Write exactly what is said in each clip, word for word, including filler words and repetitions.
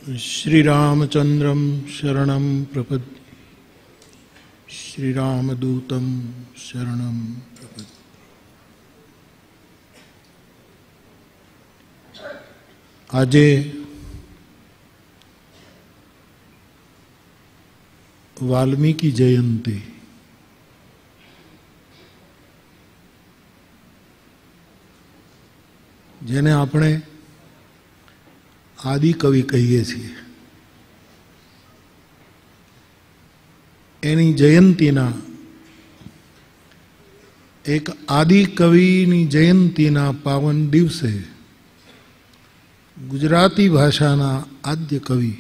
श्रीरामचंद्रं शरणं प्रपद्ये श्रीरामदूतं शरणं प्रपद्ये। आजे वाल्मीकि जयंती जेने आपणे आदि कवि कहीए छीए एनी जयंतीना एक आदि कविनी जयंतीना पावन दिवसे गुजराती भाषाना आद्य कवि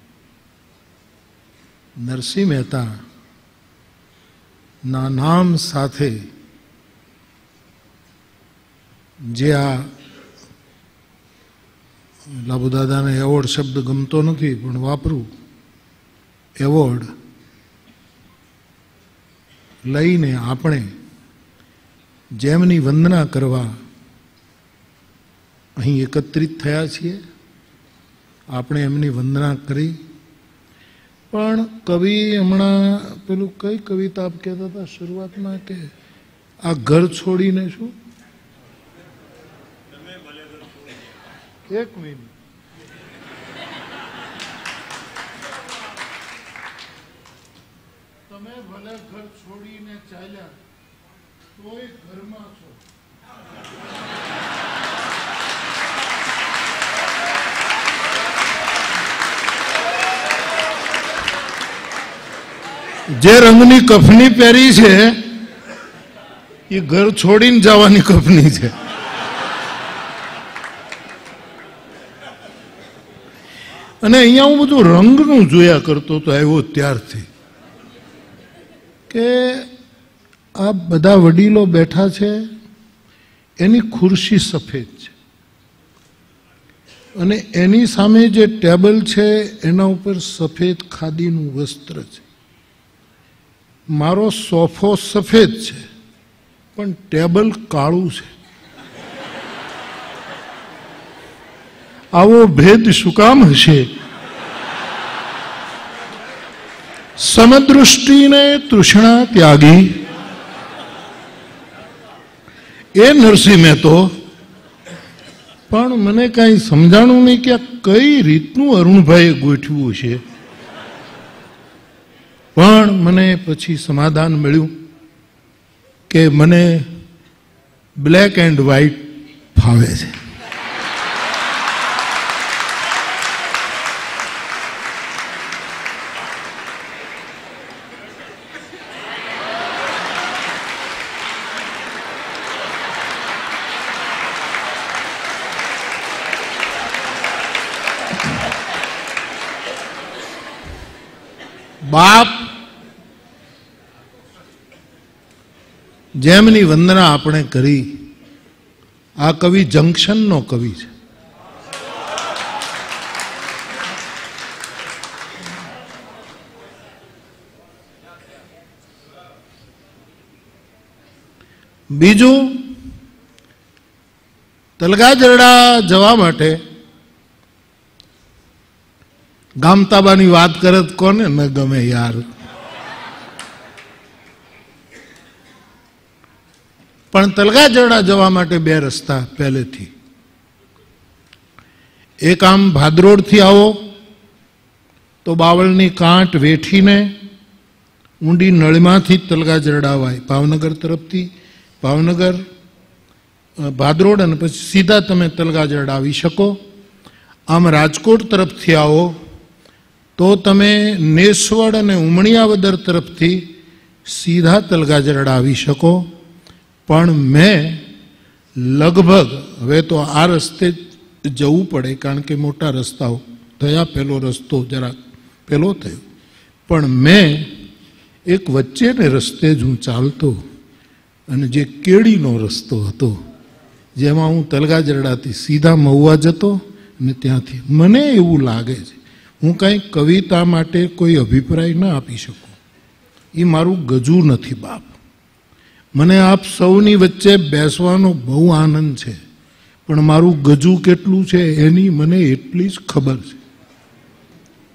नरसिंह मेहता ना नाम साथे जे आ लाभुदादा ने एवोर्ड शब्द गमतो नहीं पण वापरू एवोर्ड लईने आपणे जेमनी वंदना करवा अहीं एकत्रित थया छीए। आपणे एमनी वंदना करी पण कवि हमणा पेलू कई कविता आप कहता था शुरुआत में के आ घर छोड़ीने शू एक मिनट तमे भले घर छोड़ीने चाल्या तोय घरमा छो। जे रंगनी कफनी पहरी छे ये घर छोड़ीने जवानी कफनी छे। अने अहींया हूँ बधुं रंगनुं जोया करतो तो आव्यो त्यारथी के आ बधा वडीलो बैठा छे एनी खुर्शी सफेद छे अने एनी सामे जे टेबल छे एना उपर सफेद खादीनुं वस्त्र छे। मारो सोफो सफेद छे पण टेबल काळुं छे। आवो भेद शुं काम हशे? समदृष्टि ने तृष्णा त्यागी ए नरसिंह मेहतो पण मने कई समजाणुं नहीं कि आ कई रीतनुं अरुणभाई गोठव्युं छे। पण मने पछी समाधान मळ्युं के मने ब्लेक एंड व्हाइट फावे छे। बाप जेमनी वंदना आपणे करी आ कवि जंक्शन नो कवि छे। बीजू तलगाजरड़ा जवा माटे गामताबानी बात करत कोने न गमे यार। पण तलगाजरड़ा जवा माटे बे रस्ता पहले थी। एक आम भादरोड थी आवो तो बावळनी कांट वेठीने ऊंडी नळीमांथी तलगाजरड़ा आवाय भावनगर तरफथी। भावनगर भादरोड अने पछी सीधा तमे तलगाजरड़ा आवी शको। आम राजकोट तरफथी आवो तो तमे नेसवड अने उमणियावदर तरफथी सीधा तलगाजरड़ा आवी शको। पण मैं लगभग हवे तो आ रस्ते जवुं पड़े कारण के मोटा रस्ताओ थया। पहेलो रस्तो जरा पहेलो थयो पण मैं एक वच्चेने रस्ते ज हूँ चालतो अने जे केड़ीनो रस्तो हतो जेमां हूँ तलगाजरड़ाथी सीधा महुआ जतो अने त्यांथी मने एवुं लागे छे हूँ कई कविता माटे कोई अभिप्राय न आपी शकूं। ई मारू गजू नथी बाप। मने आप सौनी वच्चे बेसवानो बहु आनंद छे पण मारू गजू केटलुं छे एनी मने एटली ज खबर छे।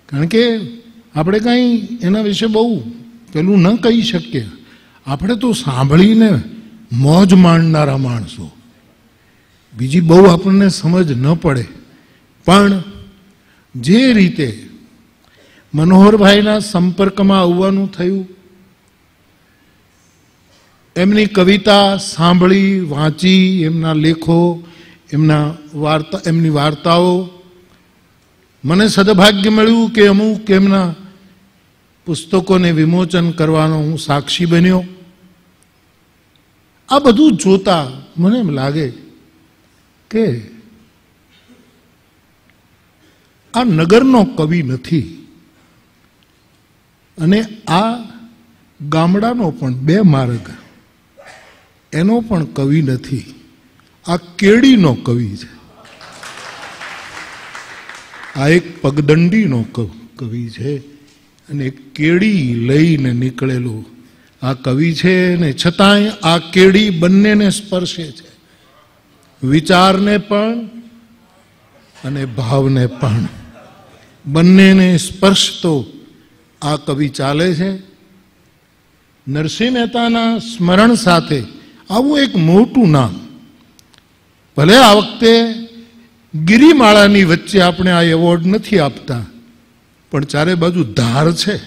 કારણ કે આપણે કાંઈ એના વિશે બહુ પેલું ન કહી શકીએ. આપણે તો સાંભળીને મોજ માણનારા માણસો, બીજી બહુ આપણને સમજ ન પડે. પણ જે રીતે મનોહરભાઈના સંપર્કમાં આવવાનું થયું, એમની કવિતા સાંભળી, વાંચી, એમના લેખો, એમના વાર્તા એમની વાર્તાઓ, મને સદભાગ્ય મળ્યું કે અમુક એમના પુસ્તકોને વિમોચન કરવાનો હું સાક્ષી બન્યો. આ બધું જોતા મને એમ લાગે કે આ નગરનો કવિ નથી અને આ ગામડાનો પણ બે માર્ગ એનો પણ કવિ નથી, આ કેડીનો કવિ છે. આ એક પગદંડીનો કવિ છે અને એક કેડી લઈને નીકળેલો આ કવિ છે. ને છતાંય આ કેડી બંનેને સ્પર્શે છે, વિચારને પણ અને ભાવને પણ, બંનેને સ્પર્શતો આ કવિ ચાલે છે. નરસિંહ મહેતાના સ્મરણ સાથે આવું એક મોટું નામ, ભલે આ વખતે ગિરિમાળાની વચ્ચે આપણે આ એવોર્ડ નથી આપતા, પણ ચારે બાજુ ધાર છે.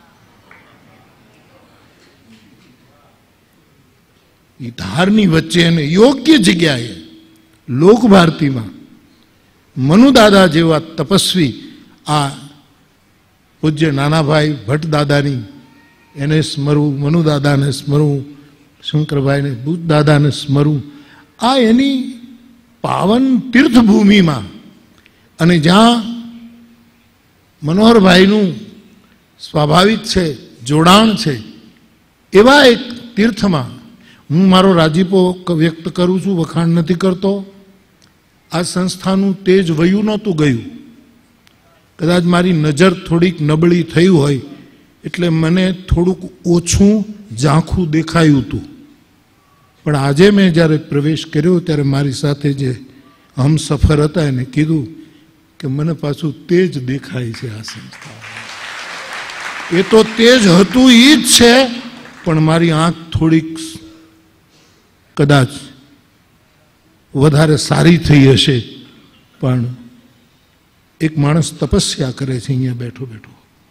એ ધારની વચ્ચે અને યોગ્ય જગ્યાએ લોકભારતીમાં મનુદાદા જેવા તપસ્વી, આ પૂજ્ય નાનાભાઈ ભટ્ટ દાદાની એને સ્મરવું, મનુદાદાને સ્મરવું, શંકરભાઈને બુદ્ધ દાદાને સ્મરવું, આ એની પાવન તીર્થભૂમિમાં અને જ્યાં મનોહરભાઈનું સ્વાભાવિક છે જોડાણ છે, એવા એક તીર્થમાં હું મારો રાજીપો વ્યક્ત કરું છું, વખાણ નથી કરતો. આ સંસ્થાનું તેજ વયું નહોતું ગયું. કદાચ મારી નજર થોડીક નબળી થઈ હોય એટલે મને થોડુંક ઓછું ઝાંખું દેખાયું હતું. પણ આજે મેં જ્યારે પ્રવેશ કર્યો ત્યારે મારી સાથે જે હમસફર હતા એને કીધું કે મને પાછું તેજ દેખાય છે આ સંસ્થા. એ તો તેજ હતું એ જ છે, પણ મારી આંખ થોડીક કદાચ વધારે સારી થઈ હશે. પણ એક માણસ તપસ્યા કરે છે અહીંયા બેઠો બેઠો,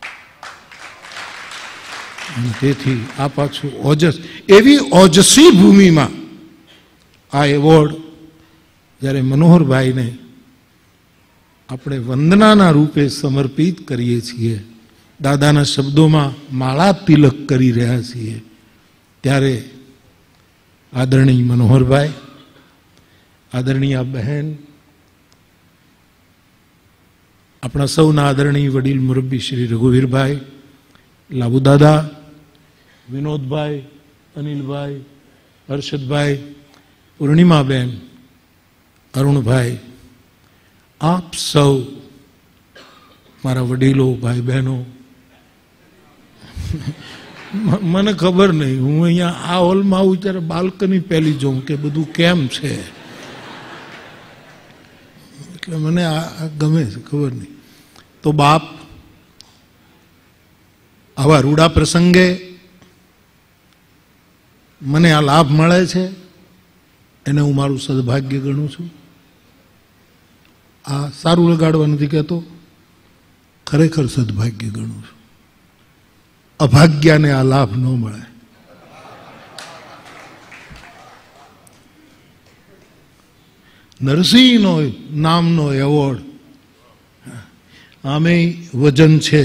અને તેથી આ પાછું ઓજસ, એવી ઓજસી ભૂમિમાં આ એવોર્ડ જ્યારે મનોહરભાઈને આપણે વંદનાના રૂપે સમર્પિત કરીએ છીએ, દાદાના શબ્દોમાં માળા તિલક કરી રહ્યા છીએ, ત્યારે આદરણીય મનોહરભાઈ, આદરણીય બહેન, આપણા સૌના આદરણીય વડીલ મુરબ્બી શ્રી રઘુવીરભાઈ, લાબુદાદા, વિનોદભાઈ, અનિલભાઈ, હર્ષદભાઈ, પૂર્ણિમાબેન, અરુણભાઈ, આપ સૌ મારા વડીલો, ભાઈ બહેનો, મને ખબર નહીં, હું અહીંયા આ હોલમાં આવું ત્યારે બાલ્કની પહેલી જોઉં કે બધું કેમ છે, એટલે મને આ ગમે છે, ખબર નહીં. તો બાપ, આવા રૂડા પ્રસંગે મને આ લાભ મળે છે એને હું મારું સદભાગ્ય ગણું છું. આ સારું લગાડવા નથી કહેતો, ખરેખર સદભાગ્ય ગણું છું. અભાગ્યાને આ લાભ ન મળે. નરસિંહનો નામનો એવોર્ડ, આમે વજન છે,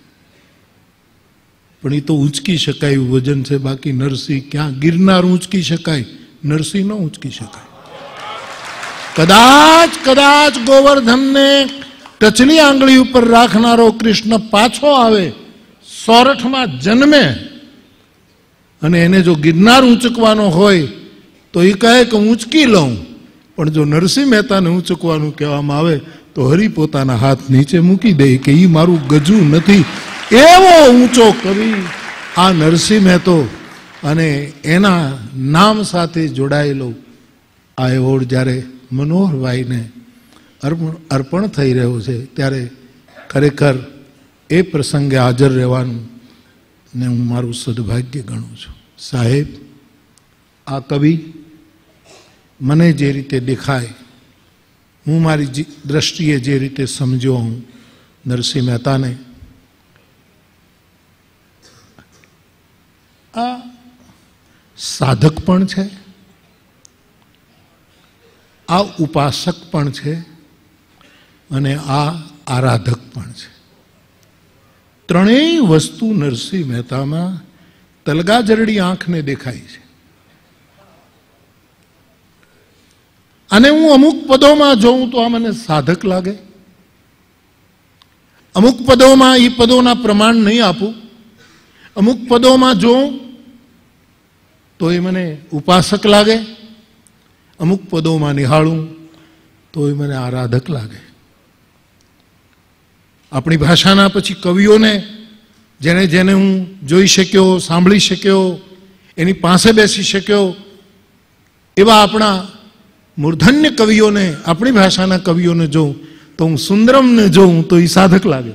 પણ એ તો ઊંચકી શકાય એવું વજન છે. બાકી નરસિંહ ક્યાં, ગિરનાર ઊંચકી શકાય, નરસિંહ ન ઊંચકી શકાય. કદાચ કદાચ ગોવર્ધનને ટચલી આંગળી ઉપર રાખનારો કૃષ્ણ પાછો આવે, સોરઠમાં જન્મે, અને એને જો ગિરનાર ઊંચકવાનો હોય તો એ કહે કે ઊંચકી લઉં, પણ જો નરસિંહ મહેતાને ઊંચકવાનું કહેવામાં આવે તો હરિ પોતાના હાથ નીચે મૂકી દે કે એ મારું ગજું નથી. એવો ઊંચો કવિ આ નરસિંહ મહેતો, અને એના નામ સાથે જોડાયેલો આ એવોર્ડ જ્યારે મનોહરભાઈને અર્પણ અર્પણ થઈ રહ્યો છે ત્યારે ખરેખર એ પ્રસંગે હાજર રહેવાનું ને હું મારું સદભાગ્ય ગણું છું. સાહેબ, આ કવિ મને જે રીતે દેખાય, હું મારી દ્રષ્ટિએ જે રીતે સમજ્યો હું નરસિંહ મહેતાને, આ સાધક પણ છે, આ ઉપાસક પણ છે અને આ આરાધક પણ છે. ત્રણેય વસ્તુ નરસિંહ મહેતામાં તલગાજરડી આંખને દેખાય છે. અને હું અમુક પદોમાં જોઉં તો આ મને સાધક લાગે, અમુક પદોમાં એ પદોના પ્રમાણ નહીં આપું, અમુક પદોમાં જોઉં તો એ મને ઉપાસક લાગે, અમુક પદોમાં નિહાળું તો એ મને આરાધક લાગે. આપણી ભાષાના પછી કવિઓને જેને જેને હું જોઈ શક્યો, સાંભળી શક્યો, એની પાસે બેસી શક્યો, એવા આપણા મૂર્ધન્ય કવિઓને, આપણી ભાષાના કવિઓને જોઉં તો હું સુંદરમને જોઉં તો એ સાધક લાગે,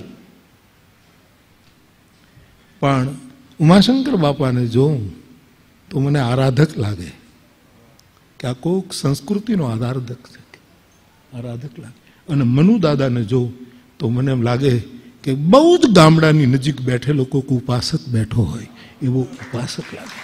પણ ઉમાશંકર બાપાને જોઉં તો મને આરાધક લાગે કે આ કોઈક સંસ્કૃતિનો આરાધક છે, આરાધક લાગે. અને મનુ દાદાને જોઉં તો મને એમ લાગે કે બહુ જ ગામડાની નજીક બેઠેલો કોઈક ઉપાસક બેઠો હોય એવો ઉપાસક લાગે.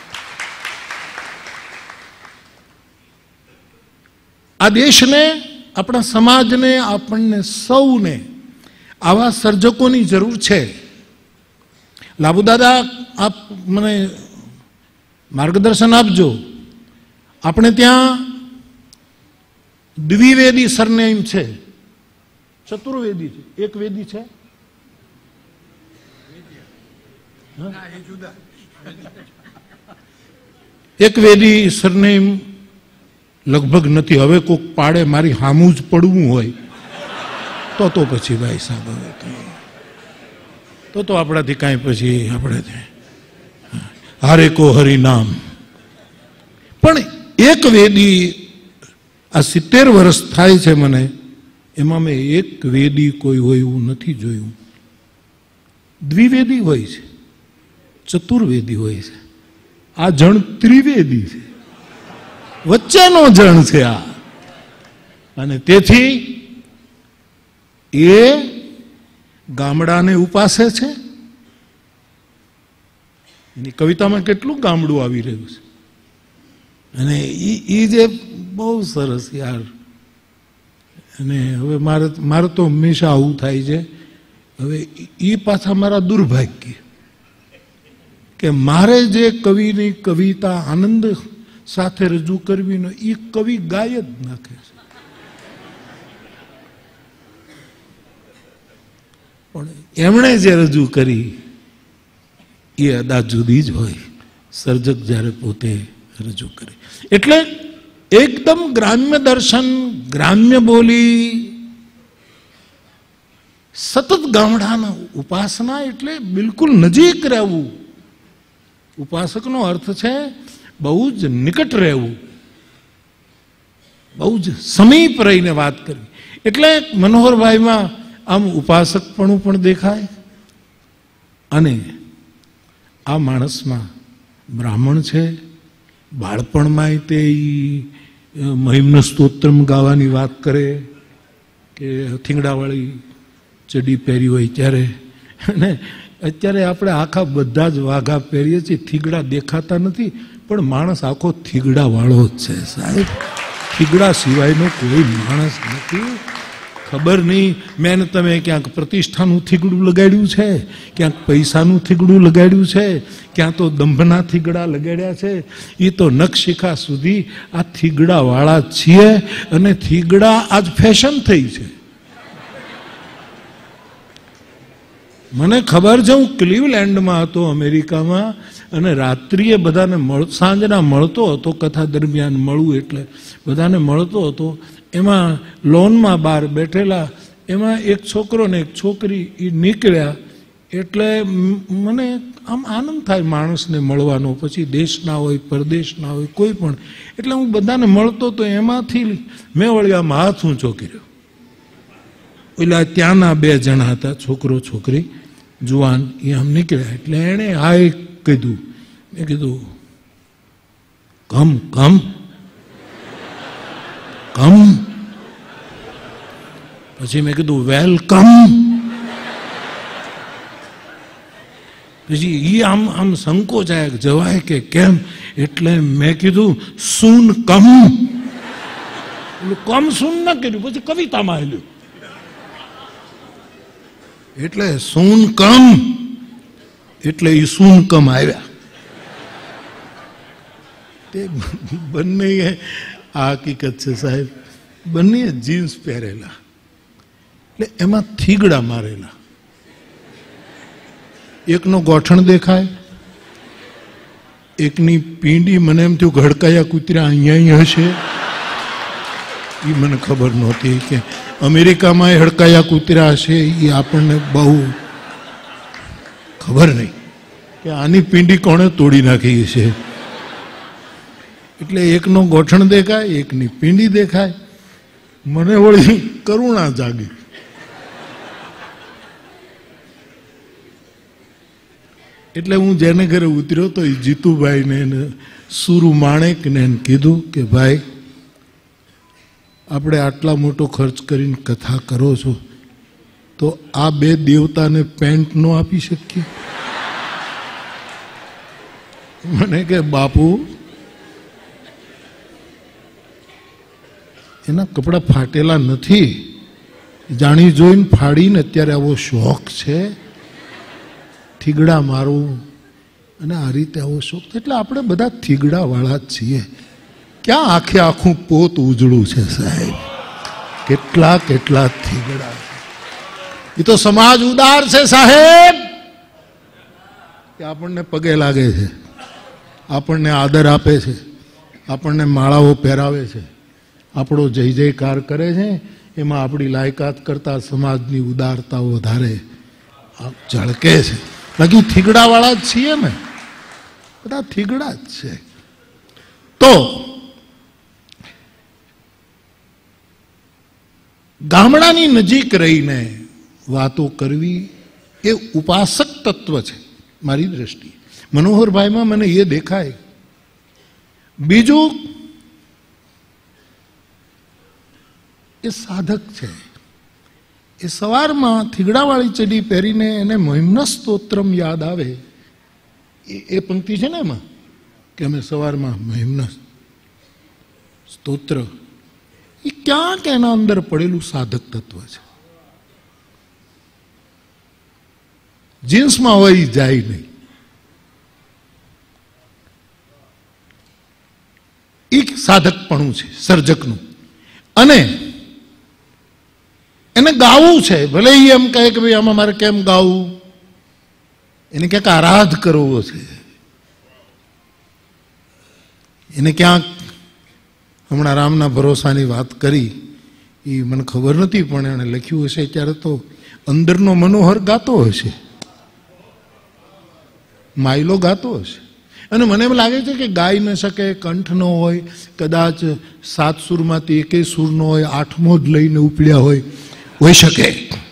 આ દેશને, આપણા સમાજને, આપણને સૌને આવા સર્જકોની જરૂર છે. લાભુ દાદા, આપ મને માર્ગદર્શન આપજો. આપણે ત્યાં દ્વિવેદી સરનેમ છે, ચતુર્વેદી છે, એક વેદી છે, એક વેદી સરનેમ લગભગ નથી. હવે કોઈક પાડે મારી હામું જ પડવું હોય તો તો પછી ભાઈ સાહેબ હવે તો તો આપણાથી કાંઈ પછી આપણે હારે કો હરિનામ. પણ એક વેદી, આ સિત્તેર વર્ષ થાય છે મને, એમાં મેં એક વેદી કોઈ હોય એવું નથી જોયું. દ્વિવેદી હોય છે, ચતુર્વેદી હોય છે, આ જણ ત્રિવેદી છે, વચ્ચેનો જણ છે આ. અને તેથી એ ગામડાને ઉપાસે છે. એની કવિતામાં કેટલું ગામડું આવી રહ્યું છે. અને એ જે બહુ સરસ યાર. અને હવે મારે મારે તો હંમેશા આવું થાય છે. હવે એ પાછા મારા દુર્ભાગ્ય કે મારે જે કવિની કવિતા આનંદ સાથે રજૂ કરવી ને એ કવિ ગાય જ નાખે છે. પણ એમણે જે રજૂ કરી એ અદા જુદી જ હોય, સર્જક જ્યારે પોતે રજૂ કરે. એટલે એકદમ ગ્રામ્ય દર્શન, ગ્રામ્ય બોલી, સતત ગામડાના ઉપાસના એટલે બિલકુલ નજીક રહેવું. ઉપાસકનો અર્થ છે બહુ જ નિકટ રહેવું, બહુ જ સમીપ રહીને વાત કરવી. એટલે મનોહરભાઈમાં આમ ઉપાસકપણું પણ દેખાય અને આ માણસમાં બ્રાહ્મણ છે. બાળપણમાં તે મહિમ્ન સ્તોત્રમ ગાવાની વાત કરે કે થીંગડાવાળી ચડી પહેરી હોય ત્યારે. અને અત્યારે આપણે આખા બધા જ વાઘા પહેરીએ છીએ, થીગડા દેખાતા નથી, પણ માણસ આખો થીગડા વાળો જ છે સાહેબ. થીગડા સિવાયનો કોઈ માણસ નથી. ખબર નહીં મેં તમે ક્યાંક પ્રતિષ્ઠાનું થીગડું લગાડ્યું છે, ક્યાંક પૈસાનું થીગડું લગાડ્યું છે, ક્યાં તો દંભના થીગડા લગાડ્યા છે. એ તો નખશિખા સુધી આ થીગડા વાળા છીએ. અને થીગડા આજ ફેશન થઈ છે. મને ખબર છે, હું ક્લિવલેન્ડમાં હતો અમેરિકામાં, અને રાત્રિએ બધાને મળ સાંજના મળતો હતો, કથા દરમિયાન મળવું એટલે બધાને મળતો હતો. એમાં લોનમાં બહાર બેઠેલા એમાં એક છોકરો ને એક છોકરી એ નીકળ્યા એટલે મને આમ આનંદ થાય માણસને મળવાનો, પછી દેશના હોય પરદેશના હોય કોઈ પણ. એટલે હું બધાને મળતો તો એમાંથી મેં વળી આમ હાથ ઊંચો કર્યો. એટલે ત્યાંના બે જણા હતા, છોકરો છોકરી. જુવાન એ આમ નીકળ્યા એટલે એણે હાય કીધું. મેં કીધું કમ કમ કમ. પછી મેં કીધું વેલકમ. પછી એ આમ આમ સંકોચાય જવાય કે કેમ, એટલે મેં કીધું સૂન કમ. કમ સૂન ના કર્યું, પછી કવિતામાં આવ્યું એટલે સૂન કમ એટલે એ સૂન કમ આવ્યા. તે બંને આ હકીકત છે સાહેબ, બંને જીન્સ પહેરેલા એટલે એમાં થીગડા મારેલા. એકનો ગોઠણ દેખાય, એકની પીંડી મને એમ થયું ઘડકાયા કૂતરા અહીંયા હશે. એ મને ખબર નહોતી કે અમેરિકામાં હડકાયા કૂતરા હશે, એ આપણને બહુ ખબર નહીં કે આની પીંડી કોણે તોડી નાખી છે. એટલે એકનો ગોઠણ દેખાય, એકની પીંડી દેખાય. મને વળી કરુણા જાગી. એટલે હું જેને ઘરે ઉતર્યો તો એ જીતુભાઈને એને સુરુ માણેકને કીધું કે ભાઈ આપણે આટલા મોટો ખર્ચ કરીને કથા કરો છો તો આ બે દેવતાને પેન્ટ ન આપી શકીએ? મને કે બાપુ એના કપડા ફાટેલા નથી, જાણી જોઈને ફાડીને અત્યારે આવો શોખ છે થીગડા મારું, અને આ રીતે આવો શોખ. એટલે આપણે બધા થીગડા વાળા જ છીએ. ક્યાં આખે આખું પોત ઉજળું છે સાહેબ, કેટલા કેટલા થીગડા. એ તો સમાજ ઉદાર છે સાહેબ, કે આપણને પગે લાગે છે, આપણને આદર આપે છે, આપણને માળાઓ પહેરાવે છે, આપણો જય જયકાર કરે છે. એમાં આપણી લાયકાત કરતા સમાજની ઉદારતા વધારે ઝળકે છે. બાકી થીગડા વાળા જ છીએ ને, બધા થીગડા જ છે. તો ગામડાની નજીક રહીને વાતો કરવી એ ઉપાસક તત્વ છે મારી દ્રષ્ટિએ. મનોહરભાઈમાં મને એ દેખાય. બીજું એ સાધક છે. એ સવારમાં થીગડાવાળી ચડી પહેરીને એને મહિમ્ન સ્તોત્રમ યાદ આવે. એ પંક્તિ છે ને એમાં કે અમે સવારમાં મહિમ્ન સ્તોત્ર, એ ક્યાંક એના અંદર પડેલું સાધક તત્વ છે. જીન્સમાં હોય જાય નહીં. એ સાધકપણું છે સર્જકનું. અને એને ગાવું છે, ભલે એ એમ કહે કે ભાઈ આમાં મારે કેમ ગાવું, એને ક્યાંક આરાધ કરવો છે. એને ક્યાંક હમણાં રામના ભરોસાની વાત કરી, એ મને ખબર નથી પણ એણે લખ્યું હશે ત્યારે તો અંદરનો મનોહર ગાતો હશે, માયલો ગાતો હશે. અને મને એમ લાગે છે કે ગાઈ ન શકે, કંઠ ન હોય, કદાચ સાત સૂરમાંથી એકેય સૂર ન હોય, આઠમો જ લઈને ઉપડ્યા હોય હોઈ શકે.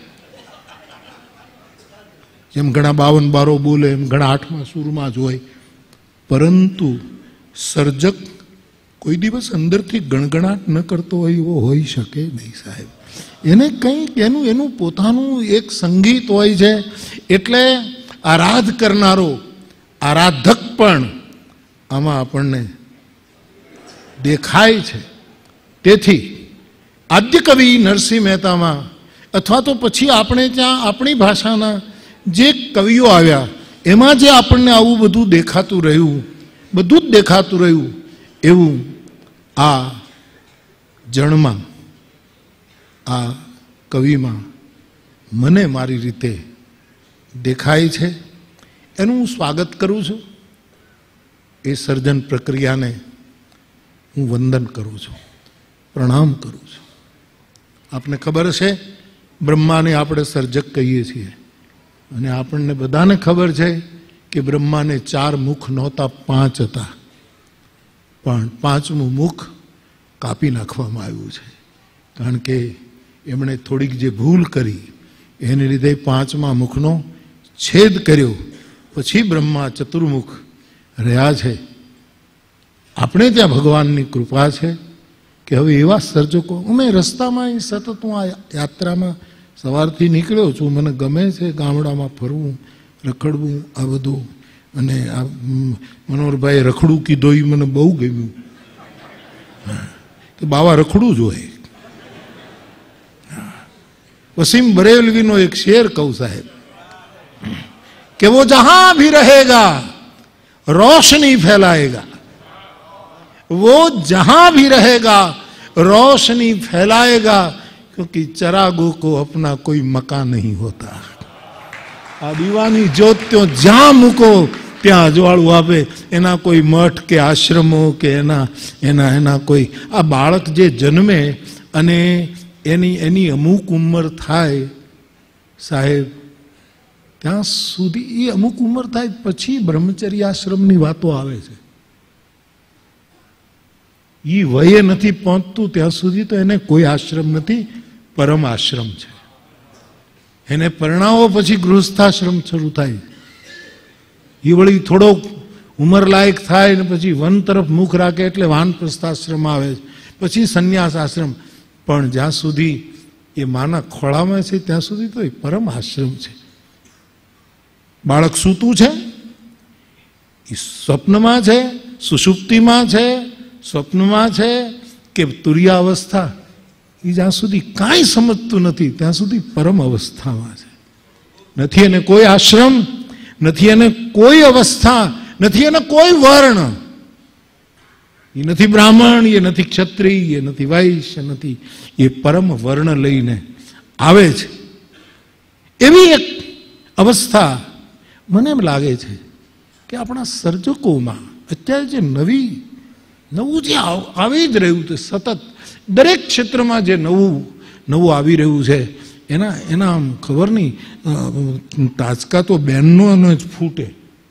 જેમ ઘણા બાવન બારો બોલે એમ ઘણા આઠમા સૂરમાં જ હોય. પરંતુ સર્જક કોઈ દિવસ અંદરથી ગણગણાટ ન કરતો હોય એવો હોઈ શકે નહીં સાહેબ. એને કંઈક એનું એનું પોતાનું એક સંગીત હોય છે. એટલે આરાધ કરનારો આરાધક પણ આમાં આપણને દેખાય છે. તેથી આદ્ય કવિ નરસિંહ મહેતામાં અથવા તો પછી આપણે ત્યાં આપણી ભાષાના જે કવિઓ આવ્યા એમાં જે આપણને આવું બધું દેખાતું રહ્યું, બધું જ દેખાતું રહ્યું, એવું આ જણમાં, આ કવિમાં મને મારી રીતે દેખાય છે. એનું હું સ્વાગત કરું છું. એ સર્જન પ્રક્રિયાને હું વંદન કરું છું, પ્રણામ કરું છું. આપને ખબર છે બ્રહ્માને આપણે સર્જક કહીએ છીએ, અને આપણને બધાને ખબર છે કે બ્રહ્માને ચાર મુખ નહોતા, પાંચ હતા. પણ પાંચમું મુખ કાપી નાખવામાં આવ્યું છે, કારણ કે એમણે થોડીક જે ભૂલ કરી એને લીધે પાંચમા મુખનો છેદ કર્યો પછી બ્રહ્મા ચતુર્મુખ રહ્યા છે. આપણે ત્યાં ભગવાનની કૃપા છે કે હવે એવા સર્જકો. અમે રસ્તામાં સતત હું આ યાત્રામાં સવારથી નીકળ્યો છું. મને ગમે છે ગામડામાં ફરવું, રખડવું, આ બધું. અને આ મનોહરભાઈ રખડું કીધું એ મને બહુ ગમ્યું કે બાવા રખડવું જોઈએ. વસીમ બરેલવીનો એક શેર કહું સાહેબ કે वो जहां भी रहेगा रोशनी फैलाएगा, वो जहां भी रहेगा रोशनी फैलाएगा, क्योंकि चरागों को अपना कोई मकान नहीं होता. આ દીવાની જ્યોત ત્યો જ્યાં મૂકો ત્યાં અજવાળું આપે. એના કોઈ મઠ કે આશ્રમો કે એના એના એના કોઈ આ બાળક જે જન્મે અને એની એની અમુક ઉંમર થાય સાહેબ, ત્યાં સુધી એ અમુક ઉંમર થાય પછી બ્રહ્મચર્ય આશ્રમની વાતો આવે છે. એ વયે નથી પહોંચતું ત્યાં સુધી તો એને કોઈ આશ્રમ નથી, પરમ આશ્રમ છે. એને પરણાવો પછી ગૃહસ્થાશ્રમ શરૂ થાય. એ વળી થોડોક ઉંમર લાયક થાય ને પછી વન તરફ મુખ રાખે એટલે વાનપ્રસ્થાશ્રમ આવે, પછી સંન્યાસ આશ્રમ. પણ જ્યાં સુધી એ માના ખોળામાં છે ત્યાં સુધી તો એ પરમ આશ્રમ છે. બાળક સૂતું છે, એ સ્વપ્નમાં છે, સુષુપ્તિમાં છે, સ્વપ્નમાં છે કે તુર્યાવસ્થા, એ જ્યાં સુધી કાંઈ સમજતું નથી ત્યાં સુધી પરમ અવસ્થામાં છે. નથી એને કોઈ આશ્રમ, નથી એને કોઈ અવસ્થા, નથી એને કોઈ વર્ણ. એ નથી બ્રાહ્મણ, એ નથી ક્ષત્રિય, એ નથી વૈશ્ય, નથી. એ પરમ વર્ણ લઈને આવે છે. એવી એક અવસ્થા મને એમ લાગે છે કે આપણા સર્જકોમાં અત્યારે જે નવી નવું જે આવી જ રહ્યું છે, સતત દરેક ક્ષેત્રમાં જે નવું નવું આવી રહ્યું છે, એના એના આમ ખબર નહીં, ટાચકા તો બહેનનો જ ફૂટે.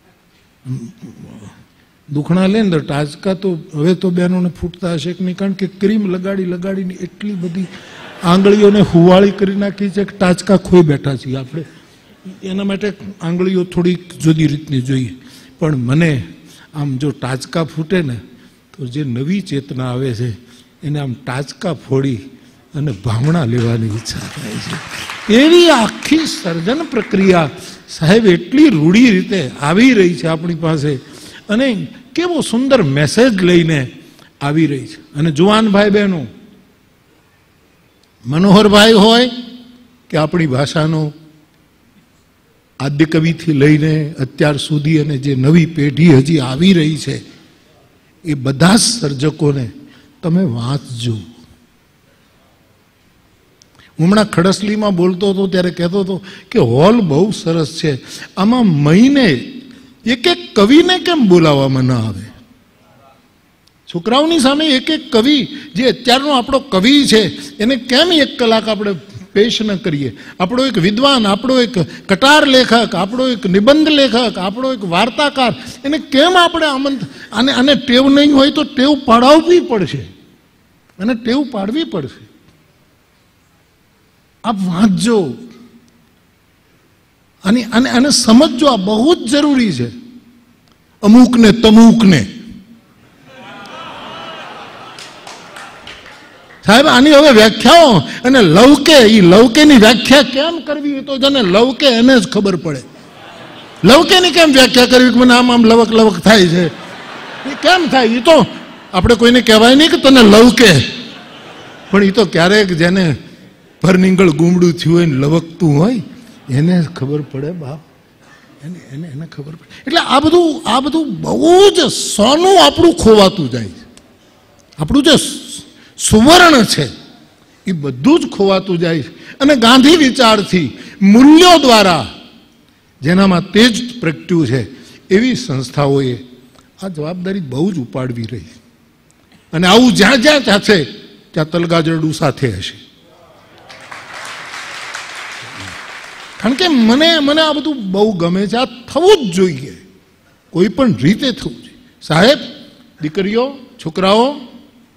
દુખણા લે ને ટાચકા તો હવે તો બહેનોને ફૂટતા હશે કે નહીં, કારણ કે ક્રીમ લગાડી લગાડીને એટલી બધી આંગળીઓને હુવાળી કરી નાખી છે કે ટાચકા ખોઈ બેઠા છીએ આપણે. એના માટે આંગળીઓ થોડીક જુદી રીતની જોઈએ. પણ મને આમ જો ટાચકા ફૂટે ને તો જે નવી ચેતના આવે છે એને આમ ટાચકા ફોડી અને ભામણા લેવાની ઈચ્છા થાય છે. એવી આખી સર્જન પ્રક્રિયા સાહેબ એટલી રૂઢી રીતે આવી રહી છે આપણી પાસે, અને કેવો સુંદર મેસેજ લઈને આવી રહી છે. અને જુવાન ભાઈ બહેનો, મનોહરભાઈ હોય કે આપણી ભાષાનો આદ્ય કવિથી લઈને અત્યાર સુધી અને જે નવી પેઢી હજી આવી રહી છે, એ બધા જ સર્જકોને તમે વાંચજો. હું હમણાં ખડસલીમાં બોલતો હતો ત્યારે કહેતો હતો કે હોલ બહુ સરસ છે, આમાં મહિને એક એક કવિને કેમ બોલાવવામાં ન આવે? છોકરાઓની સામે એક એક કવિ જે અત્યારનો આપણો કવિ છે એને કેમ એક કલાક આપણે પેશ ન કરીએ? આપણો એક વિદ્વાન, આપણો એક કટાર લેખક, આપણો એક નિબંધ લેખક, આપણો એક વાર્તાકાર, એને કેમ આપણે આમંત્ર અને અને ટેવ નહીં હોય તો ટેવ પાડવી પડશે, અને ટેવ પાડવી પડશે. આપ વાંચજો અને અને અને સમજજો, આ બહુ જ જરૂરી છે. અમુકને તમુકને સાહેબ આની હવે વ્યાખ્યાઓ અને લવકે, એ લવકેની વ્યાખ્યા કેમ કરવી એ તો જેને લવકે એને જ ખબર પડે. લવકેની કેમ વ્યાખ્યા કરવી કે મને આમ આમ લવક લવક થાય છે, એ કેમ થાય? એ તો આપણે કોઈને કહેવાય નહીં કે તને લવકે, પણ એ તો ક્યારેક જેને ભરનીંગળ ગુમડું થયું હોય ને લવકતું હોય એને ખબર પડે બાપ, એને એને એને ખબર પડે. એટલે આ બધું આ બધું બહુ જ સોનું આપણું ખોવાતું જાય છે. આપણું જે સુવર્ણ છે એ બધું જ ખોવાતું જાય છે. અને ગાંધી વિચારથી, મૂલ્યો દ્વારા જેનામાં તેજ પ્રગટ્યું છે, એવી સંસ્થાઓએ આ જવાબદારી બહુ જ ઉપાડવી રહી. અને આવું જ્યાં જ્યાં ત્યાં છે ત્યાં તલગાજરડું સાથે હશે. કારણ કે મને મને આ બધું બહુ ગમે છે. આ થવું જ જોઈએ, કોઈ પણ રીતે થવું જોઈએ. સાહેબ, દીકરીઓ, છોકરાઓ,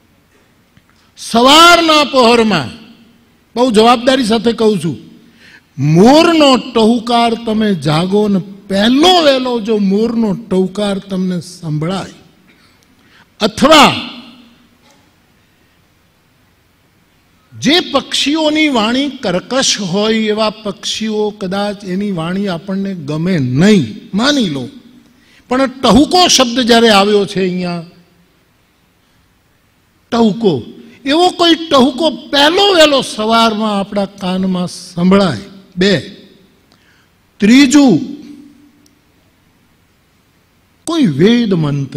સવારના પહોરમાં બહુ જવાબદારી સાથે કહું છું, મોરનો ટહુકાર તમે જાગો ને પહેલો વહેલો જો મોરનો ટહુકાર તમને સંભળાય, અથવા જે પક્ષીઓની વાણી કર્કશ હોય એવા પક્ષીઓ કદાચ એની વાણી આપણને ગમે નહીં, માની લો, પણ ટહુકો શબ્દ જ્યારે આવ્યો છે અહીંયા, ટહુકો, એવો કોઈ ટહુકો પહેલો વહેલો સવારમાં આપણા કાનમાં સંભળાય. બે, ત્રીજું, કોઈ વેદ મંત્ર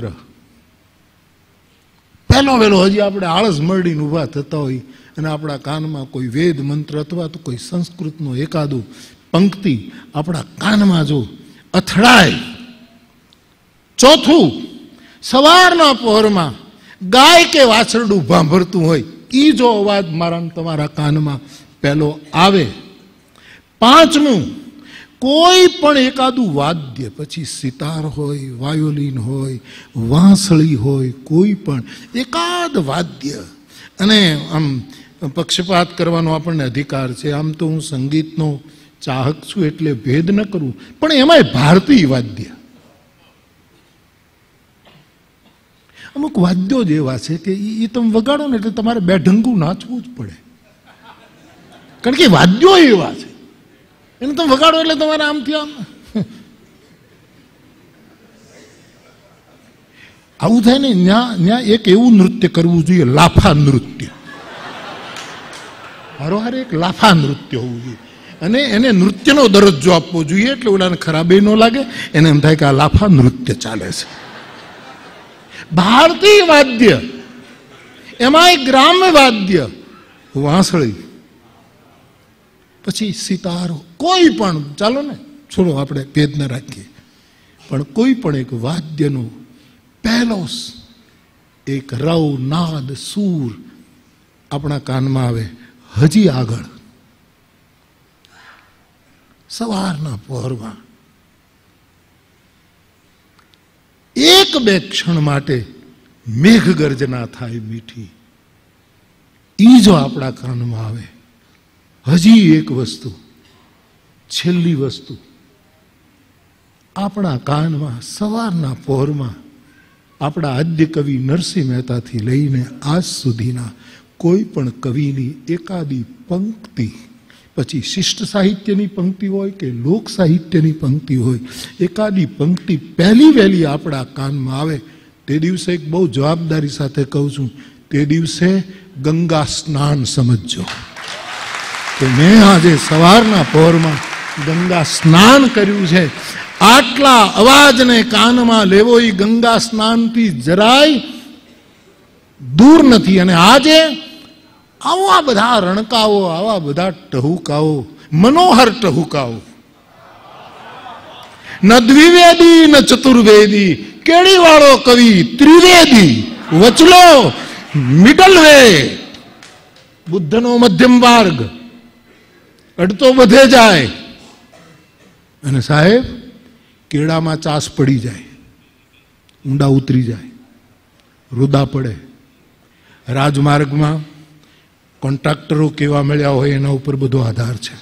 પહેલો વહેલો, હજી આપણે આળસ મરડીને ઊભા થતા હોય અને આપણા કાનમાં કોઈ વેદ મંત્ર અથવા તો કોઈ સંસ્કૃતનો એકાદું પંક્તિ આપણા કાનમાં જો અથડાય. ચોથું, સવારના પહોરમાં ગાય કે વાછરડું ભાંભરતું હોય, એ જો અવાજ મારા તમારા કાનમાં પહેલો આવે. પાંચમું, કોઈ પણ એકાદું વાદ્ય, પછી સિતાર હોય, વાયોલિન હોય, વાંસળી હોય, કોઈ પણ એકાદ વાદ્ય. અને આમ પક્ષપાત કરવાનો આપણને અધિકાર છે, આમ તો હું સંગીતનો ચાહક છું એટલે ભેદ ન કરું, પણ એમાંય ભારતીય વાદ્ય. અમુક વાદ્યો જ એવા છે કે એ તમે વગાડો ને એટલે તમારે બે ઢંગું નાચવું જ પડે, કારણ કે વાદ્યો એવા છે, એને તમે વગાડો એટલે તમારે આમથી આમ આવું થાય ને. ત્યાં ત્યાં એક એવું નૃત્ય કરવું જોઈએ, લાફા નૃત્ય. હારોહારે એક લાફા નૃત્ય હોવું જોઈએ અને એને નૃત્યનો દરજ્જો આપવો જોઈએ, એટલે ઓલાને ખરાબે ન લાગે, એને એમ થાય કે આ લાફા નૃત્ય ચાલે છે. ભારતીય વાદ્ય, એમાંય ગ્રામ્ય વાદ્ય, વાંસળી, પછી સિતારો, કોઈ પણ, ચાલો ને છોડો આપણે ભેદ ન રાખીએ, પણ કોઈ પણ એક વાદ્યનો પહેલો એક રવ, નાદ, સૂર આપણા કાનમાં આવે. હજી આગળ સવારના પહોરમાં એક બે ક્ષણ માટે મેઘ ગર્જના થાય મીઠી, ઈ જો આપણા કાનમાં આવે. હજી એક વસ્તુ, છેલ્લી વસ્તુ, આપણા કાનમાં સવારના પહોરમાં આપણા આદ્ય કવિ નરસિંહ મહેતાથી લઈને આજ સુધીના કોઈ પણ કવિની એકાદી પંક્તિ, પછી શિષ્ટ સાહિત્યની પંક્તિ હોય કે લોક સાહિત્યની પંક્તિ હોય, એકાદી પંક્તિ પહેલી વહેલી આપણા કાનમાં આવે. તે દિવસે એક બહુ જવાબદારી સાથે કહું છું, તે દિવસે ગંગા સ્નાન સમજજો કે મેં આજે સવારના પહોરમાં ગંગા સ્નાન કર્યું છે. આટલા અવાજને કાનમાં લેવો એ ગંગા સ્નાનથી જરાય દૂર નથી. અને આજે આવા બધા રણકાઓ, આવા બધા ટહુકાઓ, મનોહર ટહુકાઓ, ન દ્વિવેદી ન ચતુર્વેદી, કેડી વાળો કવિ ત્રિવેદી, વચલો મિડલ વે, બુદ્ધનો મધ્યમ માર્ગ, અડતો બધે જાય. અને સાહેબ, કેળામાં ચાસ પડી જાય, ઊંડા ઉતરી જાય, રૂદા પડે. રાજમાર્ગમાં કોન્ટ્રાક્ટરો કેવા મળ્યા હોય એના ઉપર બધો આધાર છે,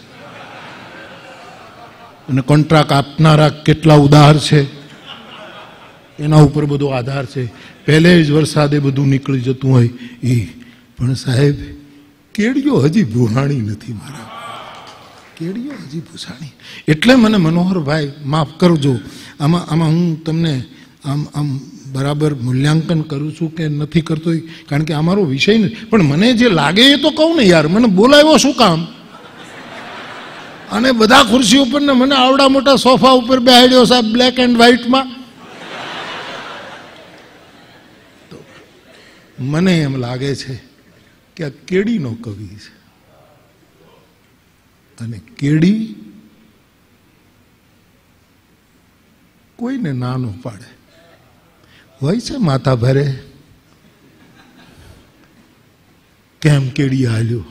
અને કોન્ટ્રાક્ટ આપનારા કેટલા ઉદાર છે એના ઉપર બધો આધાર છે. પહેલે જ વરસાદે બધું નીકળી જતું હોય એ. પણ સાહેબ, કેડીઓ હજી ભૂહાણી નથી મારા, કેડીઓ હજી ભૂસાણી. એટલે મને મનોહરભાઈ માફ કરજો, આમાં આમાં હું તમને આમ આમ બરાબર મૂલ્યાંકન કરું છું કે નથી કરતો, કારણ કે આ મારો વિષય નથી, પણ મને જે લાગે એ તો કહું ને યાર. મને બોલાવ્યો શું કામ? અને બધા ખુરશી ઉપર ને મને આવડા મોટા સોફા ઉપર બેહાડ્યો સાહેબ, બ્લેક એન્ડ વ્હાઇટમાં. તો મને એમ લાગે છે કે આ કેડીનો કવિ છે, અને કેડી કોઈને નાનો પાડે. હોય છે માથા ભરે, કેમ કેડી હાલ્યો,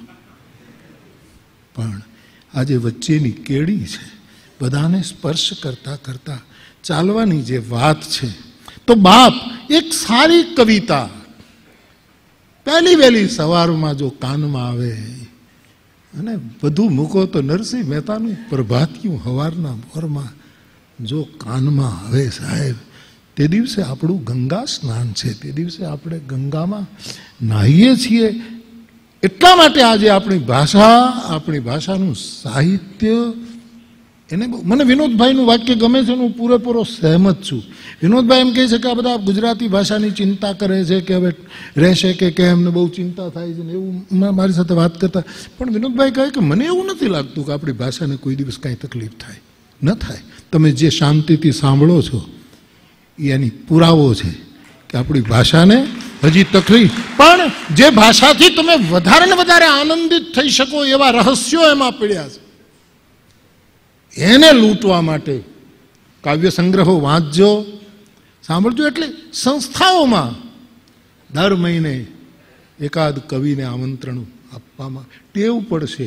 પણ આજે વચ્ચેની કેડી છે, બધાને સ્પર્શ કરતા કરતા ચાલવાની જે વાત છે. તો બાપ, એક સારી કવિતા પહેલી વહેલી સવારમાં જો કાનમાં આવે, અને બધું મૂકો તો નરસિંહ મહેતાનું પ્રભાતિયું હવારના મોરમાં જો કાનમાં આવે સાહેબ, તે દિવસે આપણું ગંગા સ્નાન છે, તે દિવસે આપણે ગંગામાં નાહીએ છીએ. એટલા માટે આજે આપણી ભાષા, આપણી ભાષાનું સાહિત્ય, એને મને વિનોદભાઈનું વાક્ય ગમે છે, હું પૂરેપૂરો સહેમત છું. વિનોદભાઈ એમ કહે છે કે આ બધા ગુજરાતી ભાષાની ચિંતા કરે છે કે હવે રહેશે કે કેમ, ને બહુ ચિંતા થાય છે ને એવું મારી સાથે વાત કરતા. પણ વિનોદભાઈ કહે કે મને એવું નથી લાગતું કે આપણી ભાષાને કોઈ દિવસ કાંઈ તકલીફ થાય. ન થાય. તમે જે શાંતિથી સાંભળો છો એ એની પુરાવો છે કે આપણી ભાષાને હજી તકલીફ, પણ જે ભાષાથી તમે વધારે ને વધારે આનંદિત થઈ શકો એવા રહસ્યો એમાં પડ્યા છે. એને લૂંટવા માટે કાવ્ય સંગ્રહો વાંચજો, સાંભળજો. એટલે સંસ્થાઓમાં દર મહિને એકાદ કવિને આમંત્રણ આપવામાં ટેવ પડશે,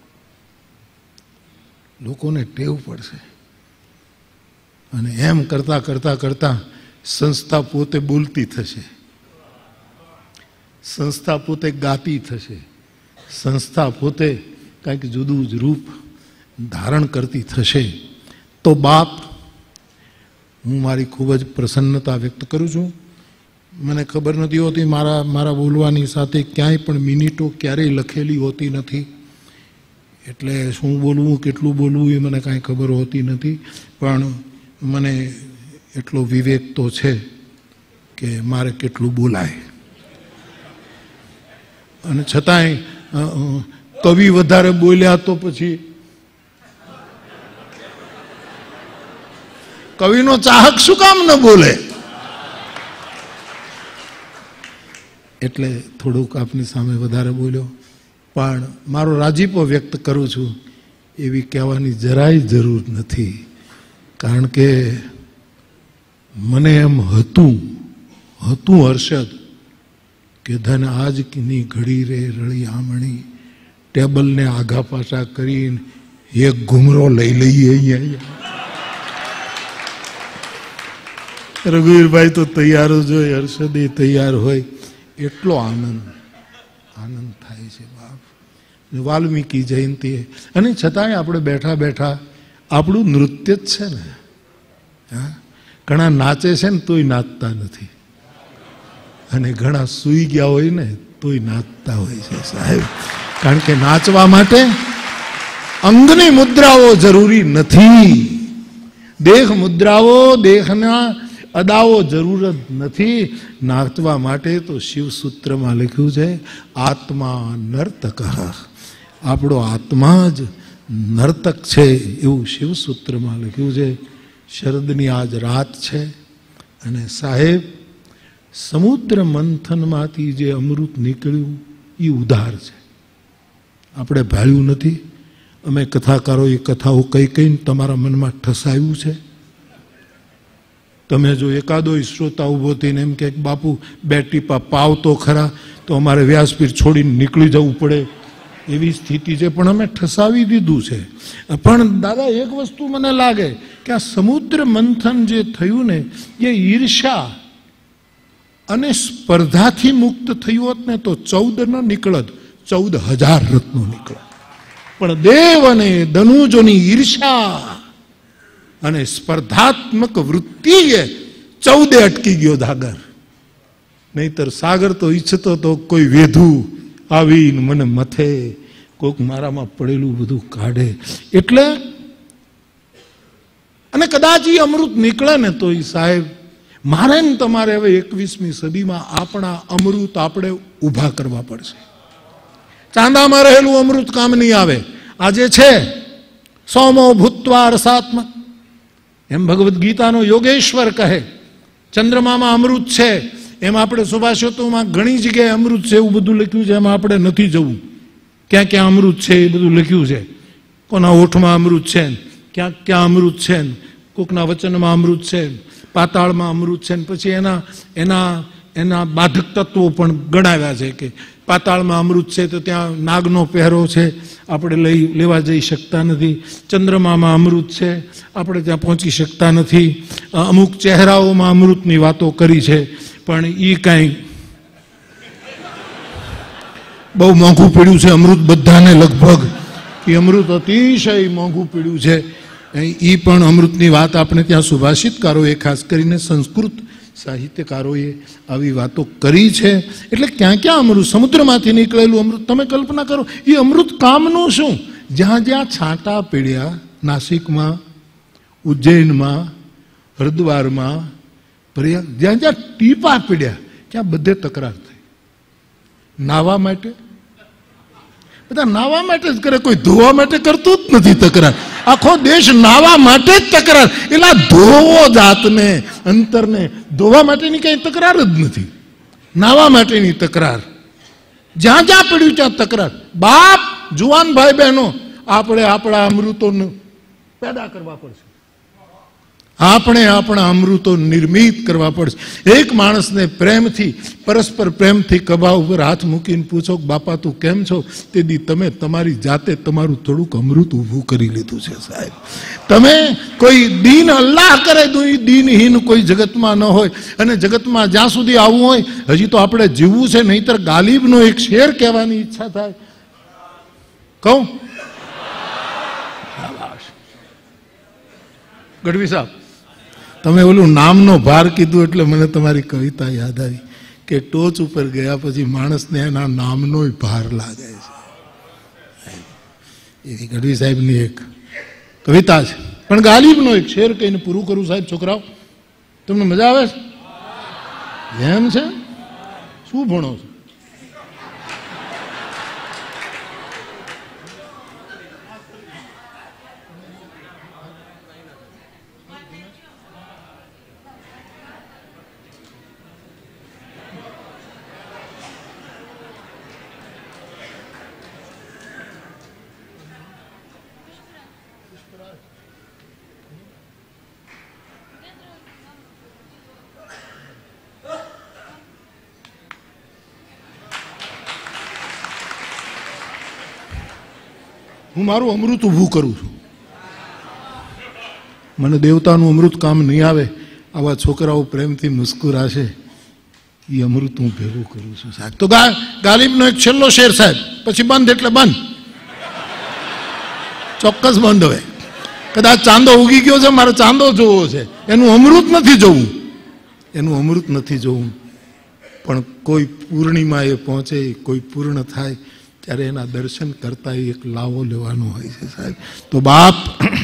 લોકોને ટેવ પડશે. અને એમ કરતા કરતા કરતા સંસ્થા પોતે બોલતી થશે, સંસ્થા પોતે ગાતી થશે, સંસ્થા પોતે કંઈક જુદું જ રૂપ ધારણ કરતી થશે. તો બાપ, હું મારી ખૂબ જ પ્રસન્નતા વ્યક્ત કરું છું. મને ખબર નથી હોતી, મારા મારા બોલવાની સાથે ક્યાંય પણ મિનિટો ક્યારેય લખેલી હોતી નથી, એટલે શું બોલવું કેટલું બોલવું એ મને કાંઈ ખબર હોતી નથી. પણ મને એટલો વિવેક તો છે કે મારે કેટલું બોલાય. અને છતાંય કવિ વધારે બોલ્યા તો પછી કવિનો ચાહક શું કામ ન બોલે? એટલે થોડુંક આપની સામે વધારે બોલ્યો, પણ મારો રાજીપો વ્યક્ત કરું છું એવી કહેવાની જરાય જરૂર નથી. કારણ કે મને એમ હતું હતું હર્ષદ કે ધન આજની ઘડી રે રળી આમણી, ટેબલને આઘા પાછા કરીને એક ઘૂમરો લઈ લઈએ અહીંયા. રઘુવીરભાઈ તો તૈયાર જ હોય, હર્ષદે તૈયાર હોય, એટલો આનંદ આનંદ થાય છે બાપ. વાલ્મીકી જયંતિ, અને છતાંય આપણે બેઠા બેઠા આપણું નૃત્ય જ છે ને. હા, ઘણા નાચે છે ને તોય નાચતા નથી, અને ઘણા સૂઈ ગયા હોય ને તોય નાચતા હોય છે સાહેબ. કારણ કે નાચવા માટે અંગની મુદ્રાઓ જરૂરી નથી, દેહ મુદ્રાઓ, દેહના અદાઓ જરૂર જ નથી. નાચવા માટે તો શિવસૂત્રમાં લખ્યું છે આત્મા નર્તક. આપણો આત્મા જ નર્તક છે એવું શિવસૂત્રમાં લખ્યું છે. શરદની આજ રાત છે, અને સાહેબ સમુદ્ર મંથનમાંથી જે અમૃત નીકળ્યું એ ઉધાર છે, આપણે ભાળ્યું નથી. અમે કથાકારો એ કથાઓ કઈ કઈને તમારા મનમાં ઠસાવ્યું છે. તમે જો એકાદો શ્રોતા ઊભો થઈને એમ કે બાપુ બે ટીપા પાવ તો ખરા, તો અમારે વ્યાસપીઠ છોડીને નીકળી જવું પડે એવી સ્થિતિ છે. પણ અમે ઠસાવી દીધું છે. પણ દાદા એક વસ્તુ મને લાગે કે આ સમુદ્ર મંથન જે થયું ને એ ઈર્ષા અને સ્પર્ધાથી મુક્ત થયું હોત ને તો ચૌદ ન નીકળત, ચૌદ હજાર રત્નો નીકળત. પણ દેવ અને દનુજોની ઈર્ષા અને સ્પર્ધાત્મક વૃત્તિએ ચૌદે અટકી ગયો ધાગર. નહીતર સાગર તો ઈચ્છતો તો કોઈ વેધું આવીને મને મથે, કોઈક મારામાં પડેલું બધું કાઢે. એટલે અને કદાચ એ અમૃત નીકળે ને તો એ સાહેબ મારે ને તમારે હવે એકવીસમી સદીમાં આપણા અમૃત આપણે ઊભા કરવા પડશે. ચાંદામાં રહેલું અમૃત કામ નહીં આવે. આજે છે સોમો ભૂત્વા રસાત્મક, એમ ભગવદ્ ગીતાનો યોગેશ્વર કહે. ચંદ્રમામાં અમૃત છે, એમ આપણે સુભાષિતોમાં ઘણી જગ્યાએ અમૃત છે એવું બધું લખ્યું છે, એમાં આપણે નથી જવું. ક્યાં ક્યાં અમૃત છે એ બધું લખ્યું છે. કોના ઓઠમાં અમૃત છે, ક્યાંક ક્યાં અમૃત છે, કોકના વચનમાં અમૃત છે, પાતાળમાં અમૃત છે. પછી એના એના એના બાધક તત્વો પણ ગણાવ્યા છે કે પાતાળમાં અમૃત છે તો ત્યાં નાગનો પહેરો છે, આપણે લઈ લેવા જઈ શકતા નથી. ચંદ્રમામાં અમૃત છે, આપણે ત્યાં પહોંચી શકતા નથી. અમુક ચહેરાઓમાં અમૃતની વાતો કરી છે, પણ એ કાંઈ बहु मोंघू पीड्यू है अमृत बधाने लगभग कि अमृत अतिशय मोंघू पीड्यू है। ई पण अमृतनी वात आपणे त्यां सुभाषितकारोए खास करीने संस्कृत साहित्यकारोए आवी वातो करी छे। एटले क्यां क्यां अमृत समुद्रमांथी निकळेलुं अमृत तमे कल्पना करो ई अमृत कामनुं शुं? ज्यां ज्यां छांटा पीड्या नासिकमां उज्जैनमां हरिद्वारमां प्रयाग ज्यां ज्यां टीपा पीड्या ત્યાં બધે તકરાર થઈ। નાવા માટે બધા નાવા માટે જ કરે, કોઈ ધોવા માટે કરતું જ નથી તકરાર। આખો દેશ નાવા માટે જ તકરાર, એટલે ધોવો જાતને અંતરને ધોવા માટેની કઈ તકરાર જ નથી, નાવા માટેની તકરાર। જ્યાં જ્યાં પડ્યું ત્યાં તકરાર। બાપ જુવાન ભાઈ બહેનો આપણે આપણા અમૃતો પેદા કરવા પડશે, આપણે આપણા અમૃતો નિર્મિત કરવા પડશે। એક માણસને પ્રેમથી પરસ્પર પ્રેમથી કબા ઉપર હાથ મૂકીને પૂછો બાપા તું કેમ છો, તે દી તમે તમારી જાતે તમારું થોડુંક અમૃત ઊભું કરી લીધું છે સાહેબ। તમે કોઈ દીન અલ્લાહ કરે દીનહીન કોઈ જગતમાં ન હોય, અને જગતમાં જ્યાં સુધી આવવું હોય હજી તો આપણે જીવવું છે, નહીતર ગાલિબનો એક શેર કહેવાની ઈચ્છા થાય। કહું ગઢવી સાહેબ તમે ઓલું નામનો ભાર કીધું એટલે મને તમારી કવિતા યાદ આવી કે ટોચ ઉપર ગયા પછી માણસને એના નામનો ભાર લાગે છે। એવી ગઢવી સાહેબની એક કવિતા છે, પણ ગાલિબનો એક શેર કહીને પૂરું કરું સાહેબ। છોકરાઓ તમને મજા આવે છે? એમ છે? શું ભણો છો? હું મારું અમૃત ઊભું કરું છું, મને દેવતાનું અમૃત કામ નહીં આવે, આવા છોકરાઓ પ્રેમથી મુસ્કુરાશે, એ અમૃત હું ભેગું કરું છું સાહેબ। તો ગાલિબનો એક છેલ્લો શેર સાહેબ, પછી બંધ એટલે બંધ, ચોક્કસ બંધ હોય। કદાચ ચાંદો ઉગી ગયો છે, મારે ચાંદો જોવો છે, એનું અમૃત નથી જોવું, એનું અમૃત નથી જોવું, પણ કોઈ પૂર્ણિમા એ પહોંચે, કોઈ પૂર્ણ થાય ત્યારે એના દર્શન કરતા એક લાવો લેવાનો હોય છે સાહેબ। તો બાપ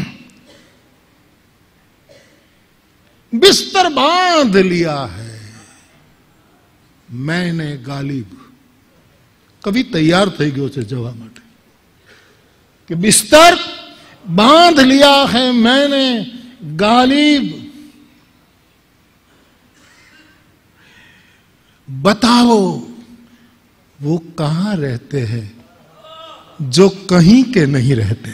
बिस्तर बांध लिया है मैंने गालिब, कवि तैयार થઈ ગયો છે જવા માટે કે बिस्तर बांध लिया है मैंने गालिब, बताओ वो कहां रहते हैं जो कहीं के नहीं रहते।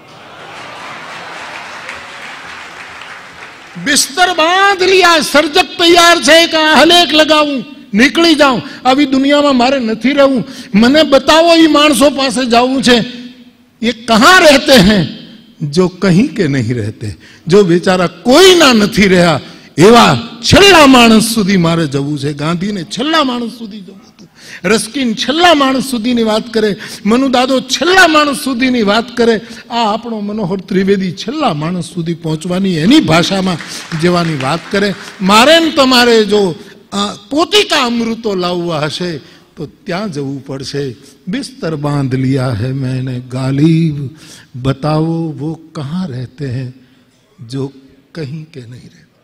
बिस्तर बांध लिया, सर्जक तैयार છે કે હલેક લગાવું, નીકળી જાઉં, આવી દુનિયામાં મારે નથી રહેવું, મને બતાવો એ માણસો પાસે જવું છે, ये कहां रहते हैं जो कहीं के नहीं रहते, जो बेचारा कोई ना નથી રહ્યા એવા છેલ્લા માણસ સુધી મારે જવું છે। ગાંધીને છેલ્લા માણસ સુધી જવું હતું, રસ્કિન છેલ્લા માણસ સુધીની વાત કરે, મનુ દાદો છેલ્લા માણસ સુધીની વાત કરે, આ આપણો મનોહર ત્રિવેદી છેલ્લા માણસ સુધી પહોંચવાની એની ભાષામાં જવાની વાત કરે। મારે ને તમારે જો પોતિકા અમૃતો લાવવા હશે તો ત્યાં જવું પડશે। बिस्तर बांध लिया है मैंने गालिब, बताओ वो कहाँ रहते हैं जो कहीं के नहीं रहते।